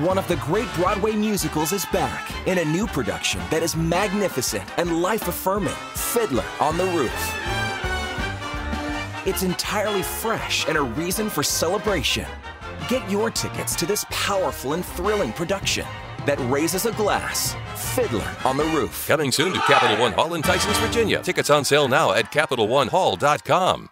One of the great Broadway musicals is back in a new production that is magnificent and life-affirming, Fiddler on the Roof. It's entirely fresh and a reason for celebration. Get your tickets to this powerful and thrilling production that raises a glass, Fiddler on the Roof. Coming soon to Capital One Hall in Tysons, Virginia. Tickets on sale now at CapitalOneHall.com.